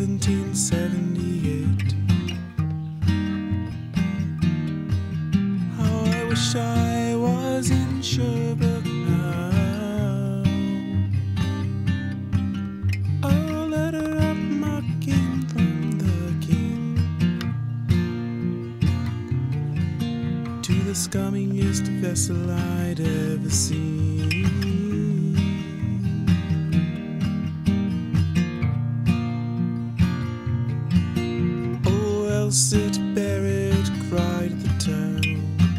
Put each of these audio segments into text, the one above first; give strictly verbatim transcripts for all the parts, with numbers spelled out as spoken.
seventeen seventy-eight. How I wish I was in Sherbrooke now. A letter of mocking from the king to the scummiest vessel I'd ever seen. Oh, else at Barrett cried the town.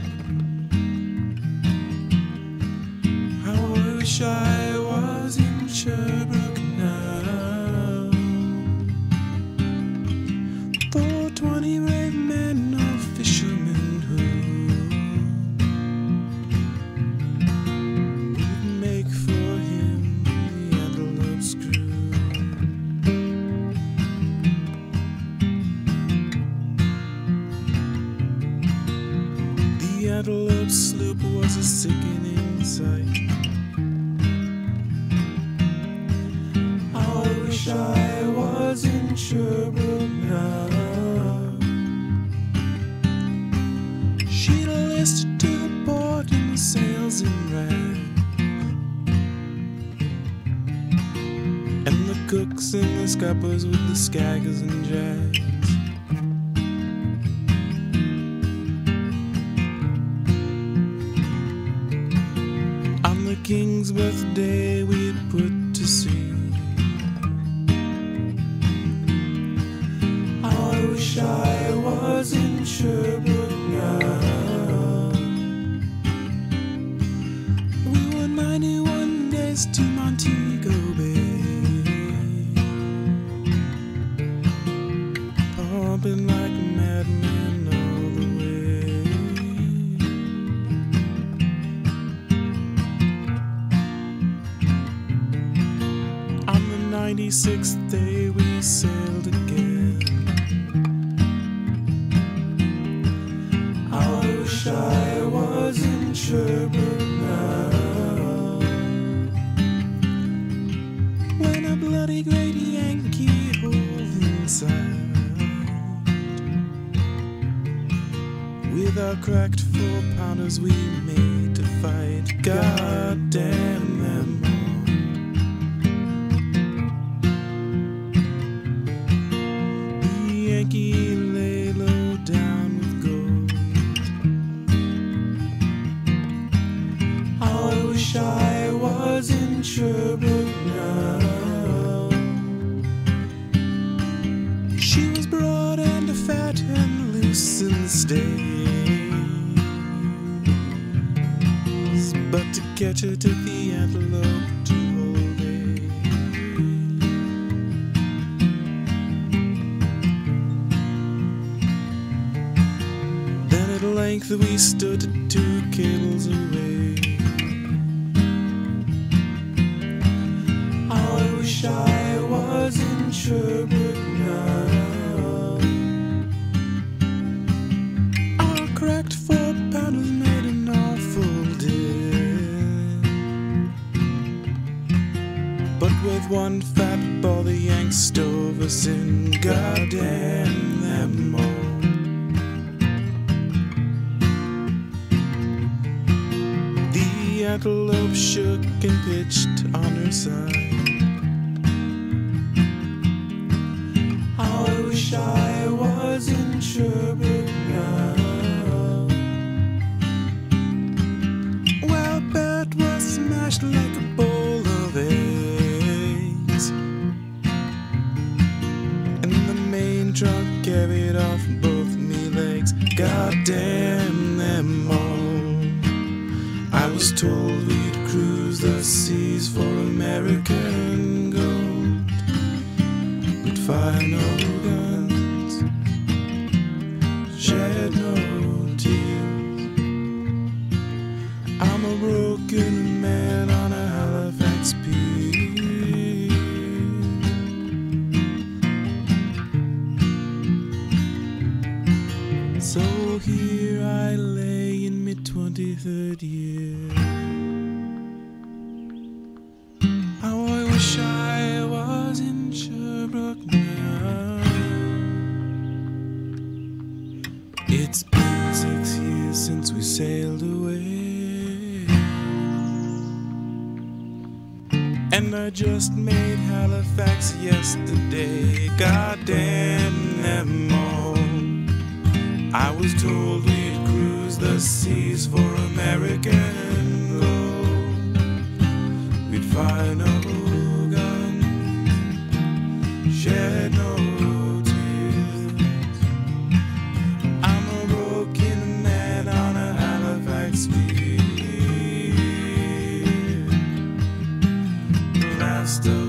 How I wish I was in Sherbrooke now. For twenty brave men or fishermen who would make for him the antelope's crew. The antelope sloop was a sickening sight. How I wish I was in Sherbrooke now. She'd listed to the port in the sails in rag, and the cooks and the scuppers with the skaggers and jags. On the king's birthday we'd put to sea. How I wish I was in Sherbrooke now. We were ninety-one days to Montego Bay, pumping like a madman all the way. On the ninety-sixth day we sailed again. How I wish I was in Sherbrooke now. When a bloody great Yankee hove in sight, with our cracked four-pounders we made to fight. God damn them all. The Yankee lay low down with gold. How I wish I was in Sherbrooke now. She was broad and fat and loose in the stays, but to catch her took the antelope two whole days. Then at length we stood two cables away. How I wish I was in Sherbrooke now. Our cracked four-pounders made an awful din, but with one fat ball the Yanks stove us in. God damn them all. The antelope shook and pitched on her side. How I wish I was in Sherbrooke now. Well, Barrett was smashed like a bowl of eggs, and the main trunk carried off both me legs. God damn them all. I was told we'd cruise the seas for American gold. We'd fire no guns, shed no tears. I'm a broken man on a Halifax pier. So here I lay in my twenty-third year. How I wish I was in Sherbrooke now. sailed away. And I just made Halifax yesterday. God damn them all. I was told we'd cruise the seas for American gold. We'd fire no guns, shed no tears. I'm a broken man on a Halifax pier. The last of